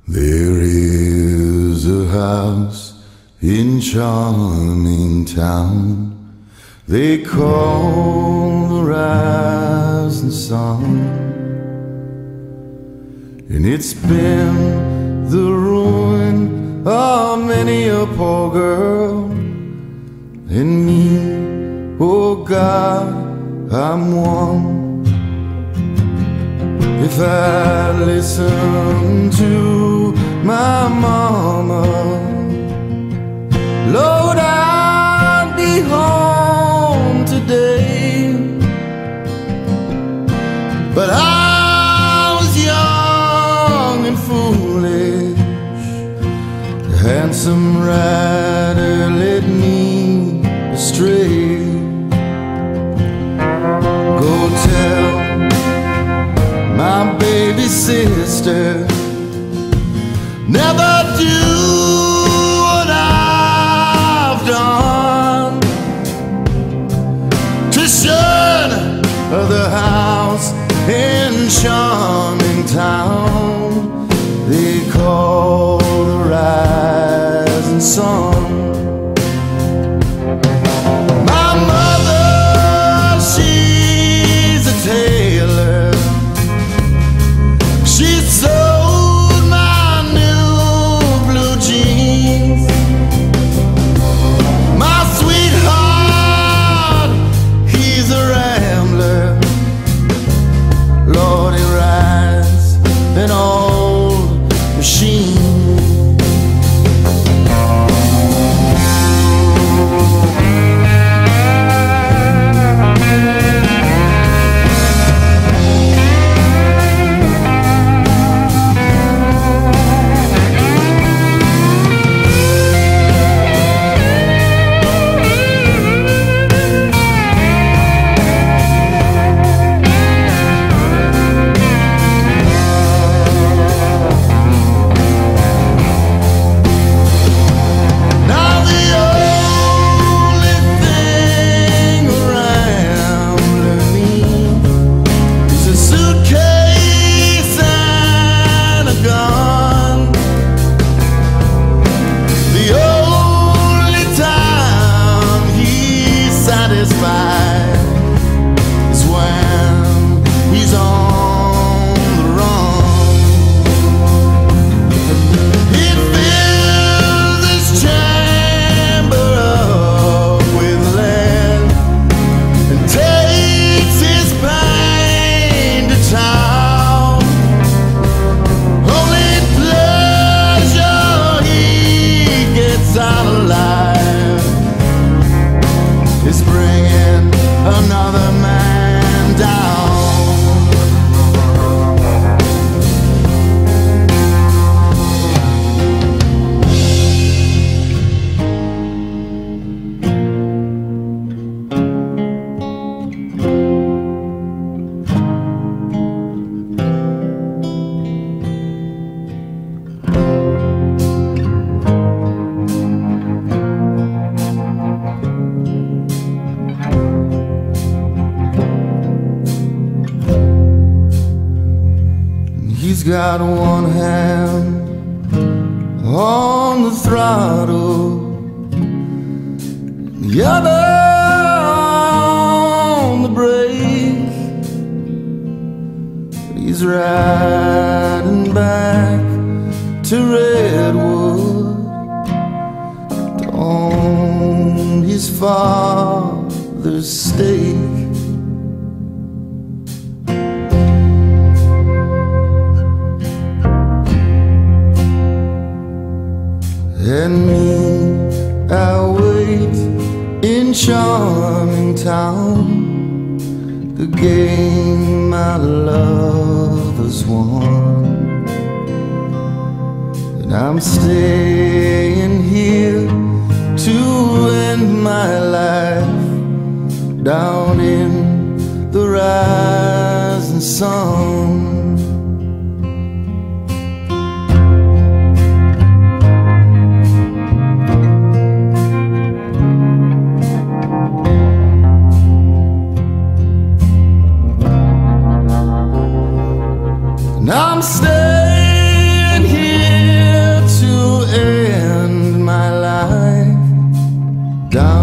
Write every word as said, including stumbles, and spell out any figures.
There is a house in charming town they call the rising sun, and it's been the ruin of many a poor girl, and me, oh God, I'm one. If I listen to my mama, Lord, I'd be home today. But I was young and foolish. The handsome rider led me astray. Go tell my baby sister, never do what I've done, to shun the house in charming town they call the rising sun. My mother, she's a tailor. She sold my new blue jeans. My sweetheart, he's a rambler. Lord, he rides an old machine. He's got one hand on the throttle, the other on the brake. He's riding back to Redwood to own his father's stake. And me, I wait in charming town, the game my love has won. And I'm staying here to end my life down in the rising sun. I'm staying here down